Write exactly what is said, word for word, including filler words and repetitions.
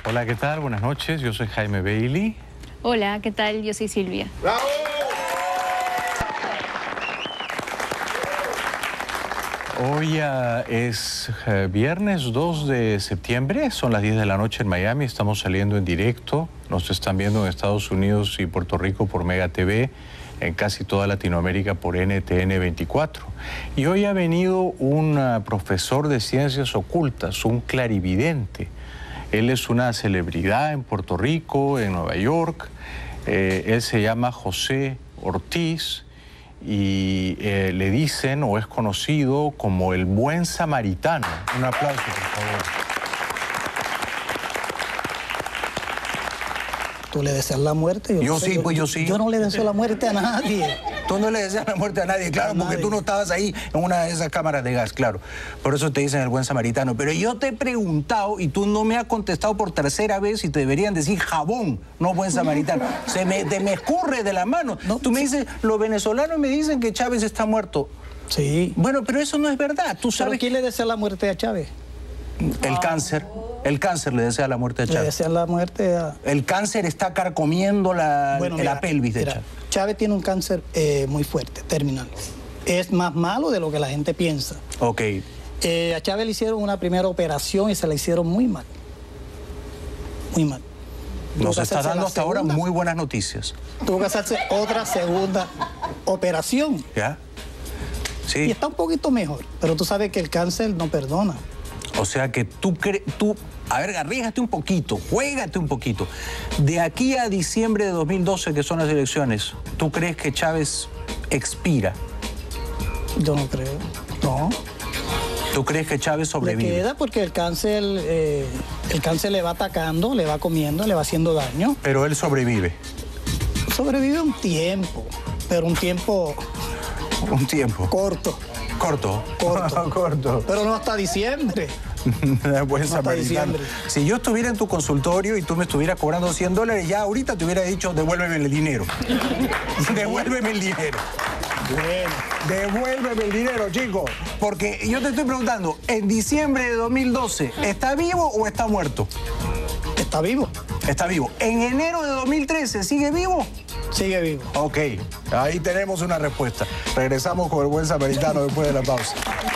Hola, ¿qué tal? Buenas noches, yo soy Jaime Bailey. Hola, ¿qué tal? Yo soy Silvia. ¡Bravo! Hoy uh, es uh, viernes dos de septiembre, son las diez de la noche en Miami, estamos saliendo en directo, nos están viendo en Estados Unidos y Puerto Rico por Mega T V, en casi toda Latinoamérica por N T N veinticuatro. Y hoy ha venido un uh, profesor de ciencias ocultas, un clarividente. Él es una celebridad en Puerto Rico, en Nueva York. Eh, él se llama José Ortiz y eh, le dicen o es conocido como el buen samaritano. Un aplauso, por favor. ¿Tú le deseas la muerte? Yo, yo sí, yo, pues yo sí. Yo no le deseo la muerte a nadie. Tú no le deseas la muerte a nadie, claro, A porque nadie. tú no estabas ahí en una de esas cámaras de gas, claro. Por eso te dicen el buen samaritano. Pero yo te he preguntado y tú no me has contestado por tercera vez y te deberían decir jabón, no buen samaritano. Se me, te me escurre de la mano. No, tú me sí. dices, los venezolanos me dicen que Chávez está muerto. Sí. Bueno, pero eso no es verdad. Tú ¿Pero sabes quién le desea la muerte a Chávez? el cáncer. El cáncer le desea la muerte a Le Chávez. desea la muerte a... El cáncer está carcomiendo la, Bueno, la mira, pelvis de mira, Chávez. Chávez tiene un cáncer eh, muy fuerte, terminal. Es más malo de lo que la gente piensa. Ok. Eh, a Chávez le hicieron una primera operación y se la hicieron muy mal. Muy mal. Tuvo Nos que está hacerse dando la hasta ahora segunda. muy buenas noticias. Tuvo que hacerse otra segunda operación. ¿Ya? Y Sí. está un poquito mejor, pero tú sabes que el cáncer no perdona. O sea que tú crees, tú, a ver, arriesgate un poquito, juégate un poquito. De aquí a diciembre de dos mil doce, que son las elecciones, ¿tú crees que Chávez expira? Yo no creo. No. ¿Tú crees que Chávez Le sobrevive? queda porque el cáncer, eh, el cáncer le va atacando, le va comiendo, le va haciendo daño. Pero él sobrevive. Sobrevive un tiempo, pero un tiempo Un tiempo. corto, Corto. Corto. Corto. pero no hasta diciembre. Buen Hasta samaritano. diciembre. Si yo estuviera en tu consultorio y tú me estuvieras cobrando cien dólares, ya ahorita te hubiera dicho, devuélveme el dinero. Devuélveme el dinero. Bueno, Devuélveme el dinero, chicos. Porque yo te estoy preguntando, en diciembre de dos mil doce, ¿está vivo o está muerto? está vivo, Está vivo. ¿En enero de dos mil trece sigue vivo? sigue vivo. Ok, ahí tenemos una respuesta. Regresamos con el buen samaritano después de la pausa.